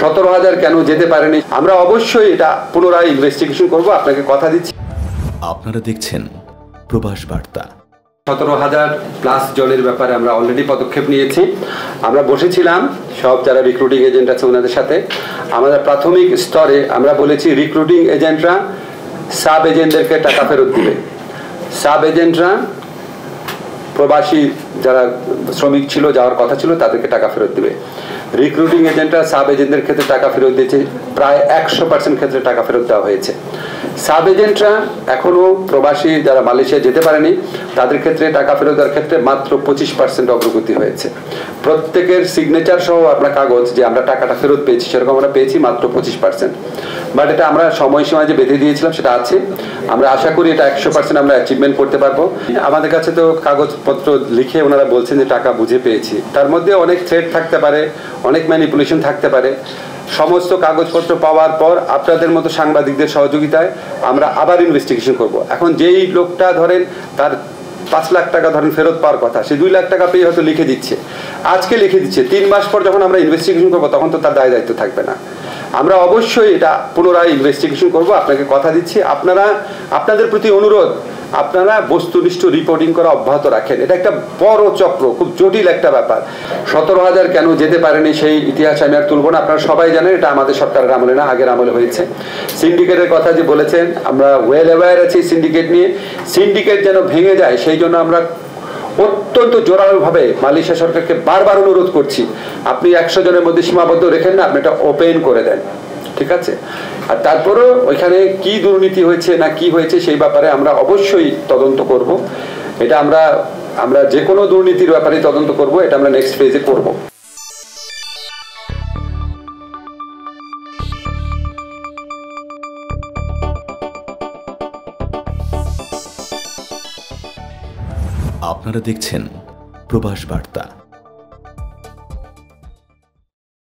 17,000 কেন যেতে পারেনি, আমরা অবশ্যই এটা পুনরায় ইনভেস্টিগেশন করব, আপনাকে কথা দিচ্ছি। আপনারা দেখছেন প্রবাস বার্তা। 17,000 প্লাস জনের ব্যাপারে আমরা অলরেডি পদক্ষেপ নিয়েছি। আমরা বসেছিলাম সব যারা রিক্রুটিং এজেন্ট আছে ওনাদের সাথে। আমাদের প্রাথমিক স্তরে আমরা বলেছি রিক্রুটিং এজেন্টরা সাব এজেন্টদেরকে টাকা ফেরত দিবে, সাব এজেন্টরা প্রবাসী যারা শ্রমিক ছিল যাওয়ার কথা ছিল তাদেরকে টাকা ফেরত দিবে। রিক্রুটিং এজেন্টরা সাব এজেন্টদের ক্ষেত্রে টাকা ফেরত দিয়েছে, প্রায় 100% ক্ষেত্রে টাকা ফেরত দেওয়া হয়েছে। সাব এজেন্টরা এখনও প্রবাসী যারা মালয়েশিয়া যেতে পারেনি তাদের ক্ষেত্রে টাকা ফেরত দেওয়ার ক্ষেত্রে মাত্র 25% অগ্রগতি হয়েছে। প্রত্যেকের সিগনেচার সহ আপনার কাগজ যে আমরা টাকাটা ফেরত পেয়েছি সেরকম আমরা পেয়েছি মাত্র 25%। বাট এটা আমরা সময়সীমা যে বেঁধে দিয়েছিলাম সেটা আছে, আমরা আশা করি এটা 100% আমরা অ্যাচিভমেন্ট করতে পারবো। আমাদের কাছে তো কাগজপত্র লিখে ওনারা বলছেন যে টাকা বুঝে পেয়েছি, তার মধ্যে অনেক থ্রেড থাকতে পারে, অনেক ম্যানিপুলেশন থাকতে পারে। সমস্ত কাগজপত্র পাওয়ার পর আপনাদের মতো সাংবাদিকদের সহযোগিতায় আমরা আবার ইনভেস্টিগেশন করব। এখন যেই লোকটা ধরেন তার 5 লাখ টাকা ধরেন ফেরত পাওয়ার কথা, সে 2 লাখ টাকা পেয়ে হয়তো লিখে দিচ্ছে, আজকে লিখে দিচ্ছে, 3 মাস পর যখন আমরা ইনভেস্টিগেশন করবো তখন তো তার দায় দায়িত্ব থাকবে না। আমরা অবশ্যই এটা পুনরায় ইনভেস্টিগেশন করব, আপনাকে কথা দিচ্ছি। আপনাদের প্রতি অনুরোধ, আপনারা বস্তুনিষ্ঠ রিপোর্টিং করা অব্যাহত রাখেন। এটা একটা বড় চক্র, খুব জটিল একটা ব্যাপার। 17,000 কেন যেতে পারেনি সেই ইতিহাস আমি আর তুলব না, আপনারা সবাই জানেন এটা আমাদের সরকারের আমলে না, আগের আমলে হয়েছে। সিন্ডিকেটের কথা যে বলেছেন, আমরা ওয়েল অ্যাওয়্যার আছি সিন্ডিকেট নিয়ে। সিন্ডিকেট যেন ভেঙে যায় সেই জন্য আমরা অত্যন্ত জোরালোভাবে মালয়েশিয়া সরকারকে বারবার অনুরোধ করছি, আপনি 100 জনের মধ্যে সীমাবদ্ধ রেখেন না, আপনি এটা ওপেন করে দেন, ঠিক আছে? আর তারপরেও ওইখানে কি দুর্নীতি হয়েছে না কি হয়েছে সেই ব্যাপারে আমরা অবশ্যই তদন্ত করব। এটা আমরা যে কোনো দুর্নীতির ব্যাপারে তদন্ত করব, এটা আমরা নেক্সট ফেজে করব। আপনারা দেখছেন প্রবাস বার্তা।